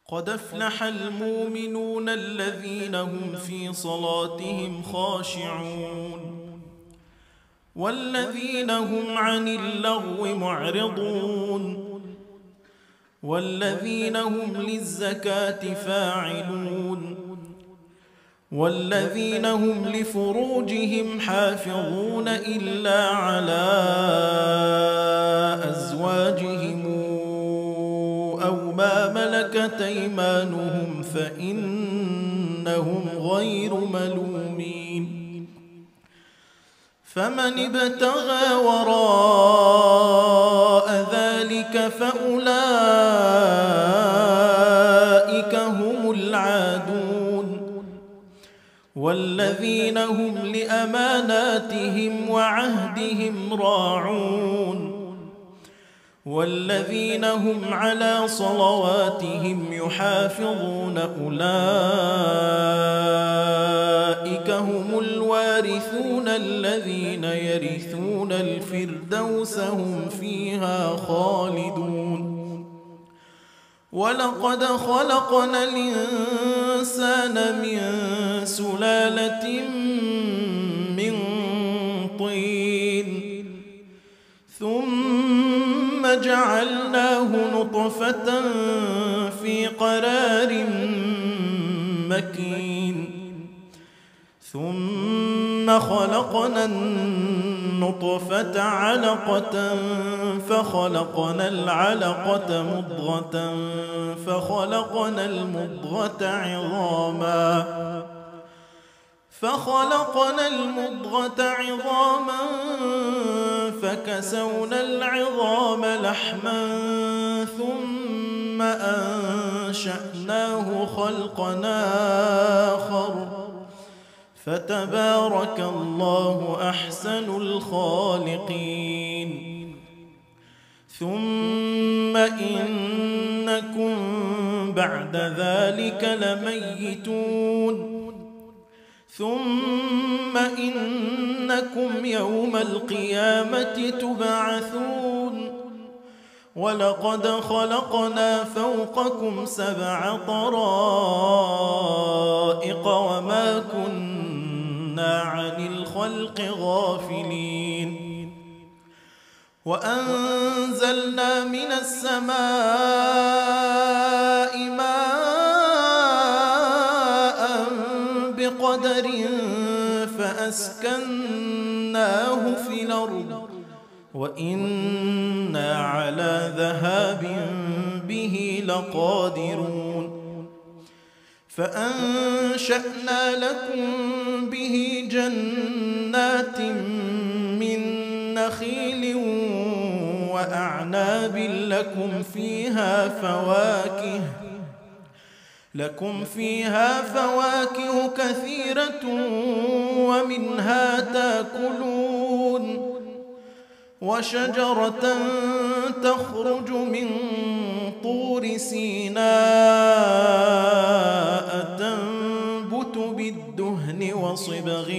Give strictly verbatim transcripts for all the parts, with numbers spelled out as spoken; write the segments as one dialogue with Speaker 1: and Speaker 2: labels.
Speaker 1: قد أفلح المؤمنون الذين هم في صلاتهم خاشعون والذين هم عن اللغو معرضون والذين هم للزكاة فاعلون والذين هم لفروجهم حافظون إلا على أزواجهم أو ما ملكت أيمانهم فإنهم غير ملومين فمن ابتغى وراء ذلك فأولئك هم العادون والذين هم لأماناتهم وعهدهم راعون والذين هم على صلواتهم يحافظون أولئك هم الوارثون الذين يرثون الفردوس هم فيها خالدون ولقد خلقنا الإنسان من سلالة من طين ثم جعلناه نطفة في قرار مكين ثم خلقنا النطفة علقة فخلقنا العلقة مضغة فخلقنا المضغة عظاما فخلقنا المضغة عظاما فكسونا العظام لحما ثم أنشأناه خلقا آخر فتبارك الله أحسن الخالقين ثم إنكم بعد ذلك لميتون ثم إنكم يوم القيامة تبعثون ولقد خلقنا فوقكم سبع طرائق وما كنا عن الخلق غافلين وأنزلنا من السماء ماء بقدر فأسكناه في الأرض وإنا على ذهاب به لقادرون فأنشأنا لكم به جنات من نخيل وأعناب لكم فيها فواكه لكم فيها فواكه كثيرة ومنها تأكلون وشجرة تخرج من طور سيناء تنبت بالدهن وصبغ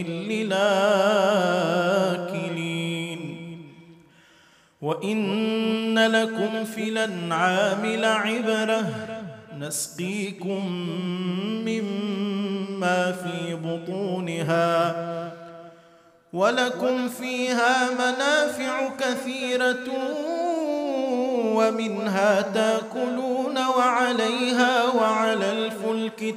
Speaker 1: للآكلين وإن لكم في الأنعام لعبرة نسقيكم مما في بطونها ولكم فيها منافع كثيرة ومنها تأكلون وعليها وعلى الفلك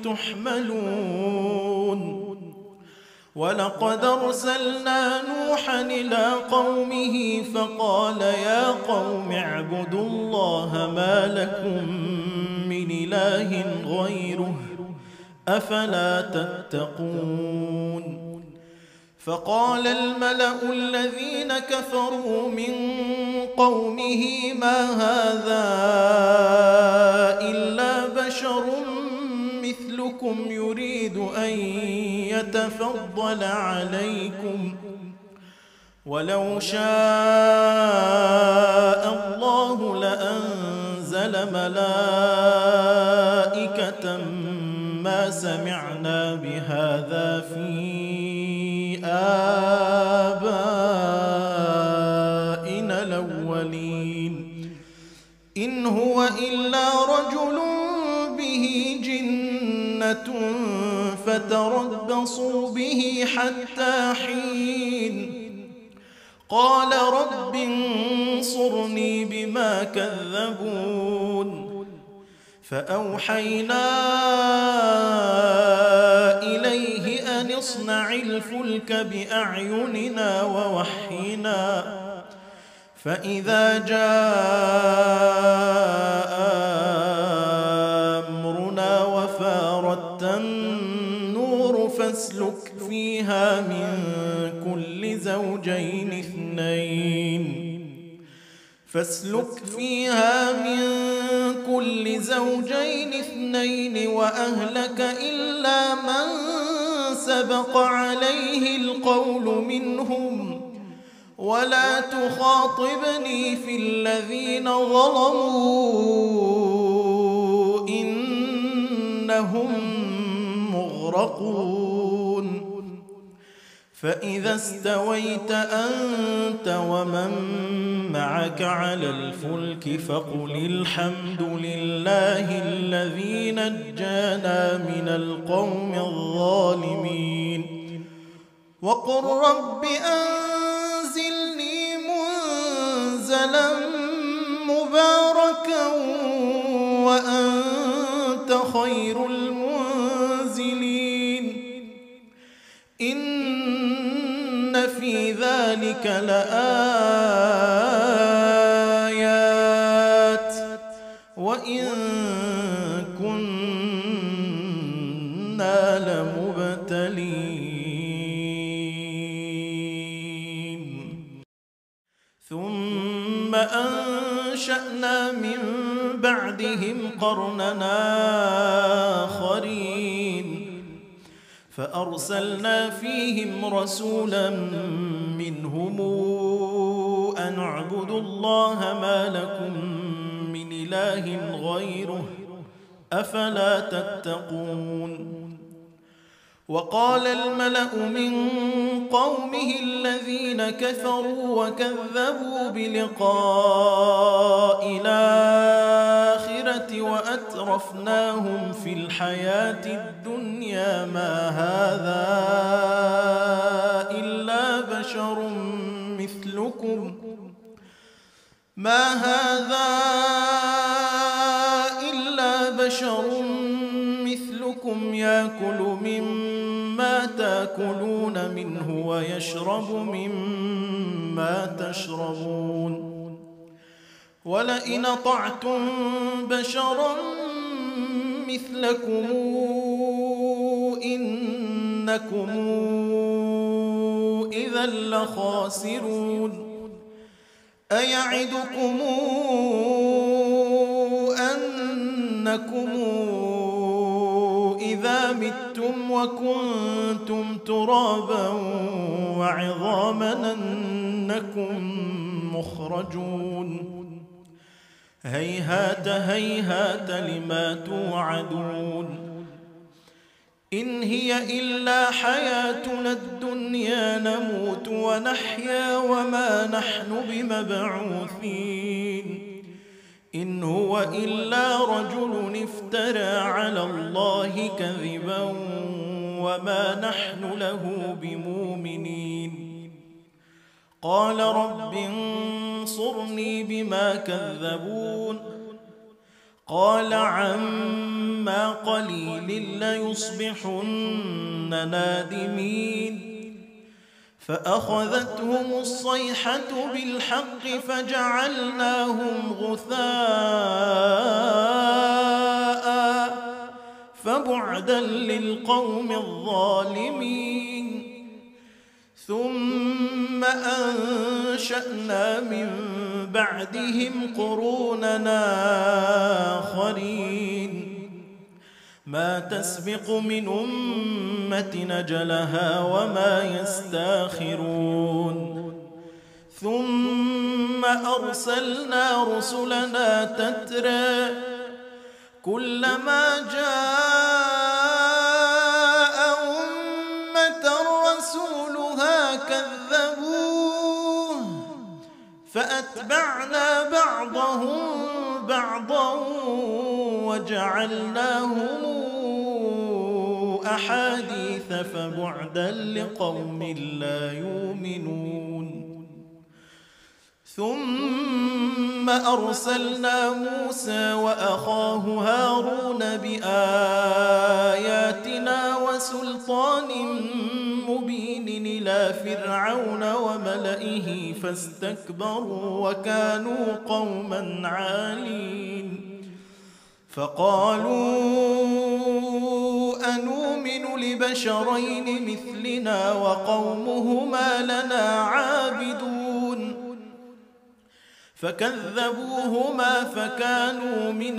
Speaker 1: تحملون ولقد أرسلنا نوحا إلى قومه فقال يا قوم اعبدوا الله ما لكم من إله غيره أفلا تتقون فقال الملأ الذين كفروا من قومه ما هذا إلا بشر مثلكم يريد أن يتفضل عليكم ولو شاء الله لأنزل ملائكة ما سمعنا بهذا في آبائنا الأولين إن هو إلا رجل به جنة فتربصوا به حتى حين قال رب انصرني بما كذبون فأوحينا إليه أن اصنع الفلك بأعيننا ووحينا فإذا جاء أمرنا وفاردت النور فاسلك فيها من كل زوجين اثنين فاسلك فيها من كل زوجين اثنين وأهلك إلا من سبق عليه القول منهم ولا تخاطبني في الذين ظلموا إنهم مغرقون فإذا استويت أنت ومن معك على الفلك فقل الحمد لله الذي نجانا من القوم الظالمين وقل رب أنزلني منزلا مباركا وأنت خير المنزلين إن في ذلك لآيات وإن كنا لمبتلين ثم أنشأنا من بعدهم قرننا آخرين فأرسلنا فيهم رسولا منهم أن اعبدوا الله ما لكم من إله غيره أفلا تتقون وقال الملأ من قومه الذين كفروا وكذبوا بلقاء الآخرة وأترفناهم في الحياة الدنيا ما هذا إلا بشر مثلكم ما هذا إلا بشر مثلكم يأكل مما تأكلون منه ويشرب مما تشربون ولئن أطعتم بشرا مثلكم إنكم إذا لخاسرون أيعدكم أنكم إذا متم وكنتم ترابا وعظاما أنكم مخرجون هيهات هيهات لما توعدون إن هي إلا حياتنا الدنيا نموت ونحيا وما نحن بمبعوثين إن هو إلا رجل افترى على الله كذبا وما نحن له بمؤمنين قال رب انصرني بما كذبون قال عما قليل ليصبحن نادمين فأخذتهم الصيحة بالحق فجعلناهم غثاء فبعدا للقوم الظالمين ثم أنشأنا من بعدهم قروننا آخرين ما تسبق من أمة نجلها وما يستاخرون ثم أرسلنا رسلنا تترى كلما جاء أمة رسولها كذبوه فأتبعنا بعضهم بعضا وجعلناهم الأحاديث فبعدا لقوم لا يؤمنون. ثم أرسلنا موسى وأخاه هارون بآياتنا وسلطان مبين إلى فرعون وملئه فاستكبروا وكانوا قوما عالين. فقالوا أنؤمن لبشرين مثلنا وقومهما لنا عابدون فكذبوهما فكانوا من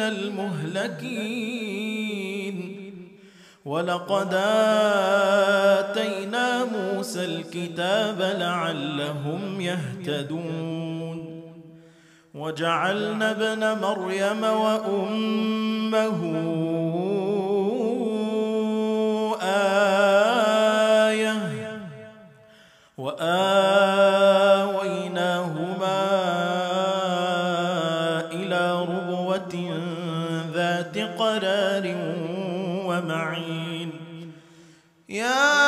Speaker 1: المهلكين. ولقد آتينا موسى الكتاب لعلهم يهتدون. وجعلنا ابن مريم وأمه آية وآويناهما إلى ربوة ذات قرار ومعين. يا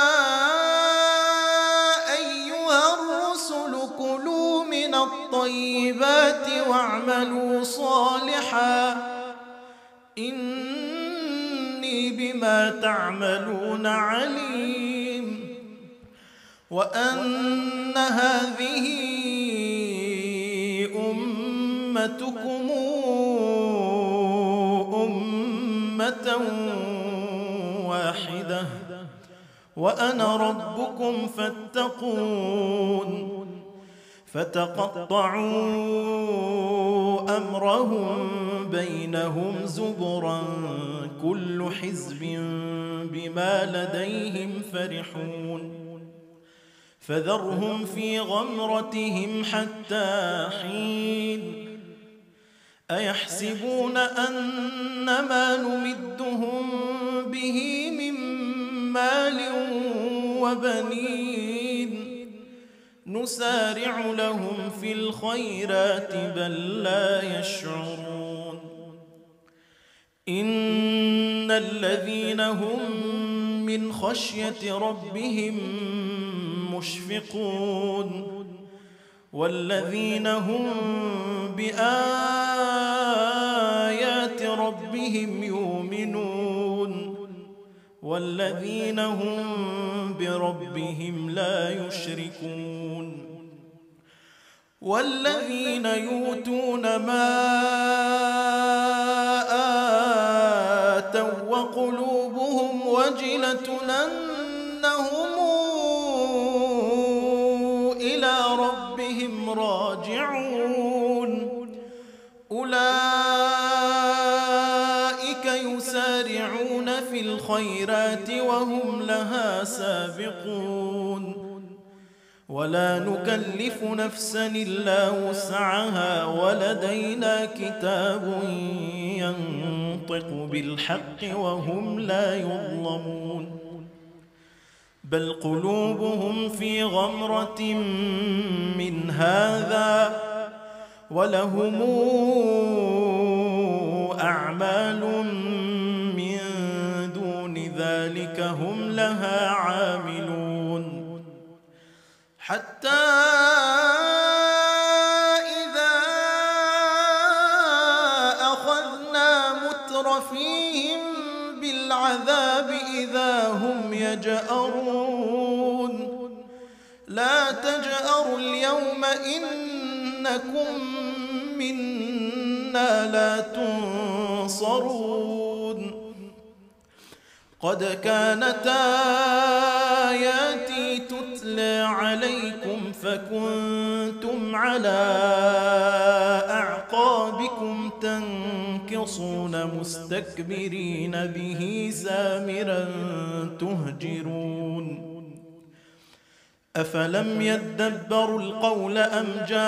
Speaker 1: أيها الرسل كلوا من الطيبات واعملوا صالحا إني بما تعملون عليم. وأن هذه أمتكم أمة واحدة وأنا ربكم فاتقون. فتقطعوا أمرهم بينهم زبرا كل حزب بما لديهم فرحون. فذرهم في غمرتهم حتى حين. أيحسبون أن ما نمدهم به من مال وبنين نسارع لهم في الخيرات بل لا يشعرون. إن الذين هم من خشية ربهم مشفقون والذين هم بآيات ربهم يؤمنون والذين هم بربهم لا يشركون. والذين يؤتون ما آتوا وقلوبهم وجلة أنهم إلى ربهم راجعون. أولئك يسارعون في الخيرات وهم لها سابقون. ولا نكلف نفسا إلا وسعها ولدينا كتاب ينطق بالحق وهم لا يظلمون. بل قلوبهم في غمرة من هذا ولهم أعمال من دون ذلك هم لها عاملون. حتى إذا أخذنا مترفيهم بالعذاب إذا هم يجأرون. لا تجأروا اليوم إنكم منا لا تنصرون. قد كانت آياتي تتلى عليكم فكنتم على أعقابكم تنكصون مستكبرين به سامرا تهجرون. أفلم يدبروا القول أم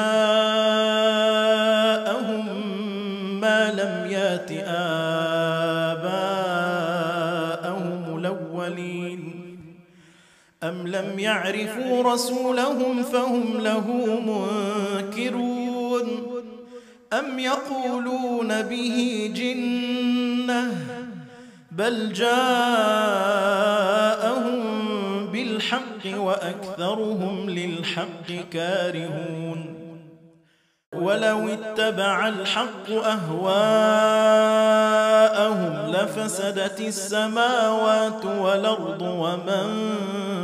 Speaker 1: جاءهم ما لم يات آباءهم الأولين أم لم يعرفوا رسولهم فهم له منكرون أم يقولون به جنة بل جاءهم بالحق وأكثرهم للحق كارهون ولو اتبع الحق أهواءهم لفسدت السماوات والأرض ومن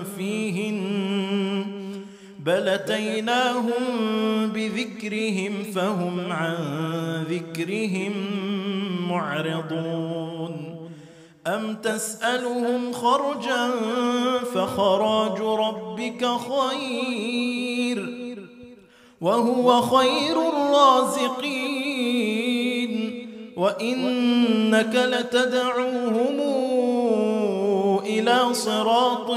Speaker 1: فيهن بل أتيناهم بذكرهم فهم عن ذكرهم معرضون أم تسألهم خرجا فخراج ربك خير وهو خير الرازقين وإنك لتدعوهم إلى صراط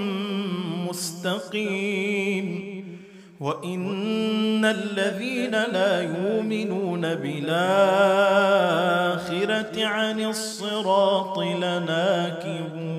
Speaker 1: مستقيم وإن الذين لا يؤمنون بالآخرة عن الصراط لناكبون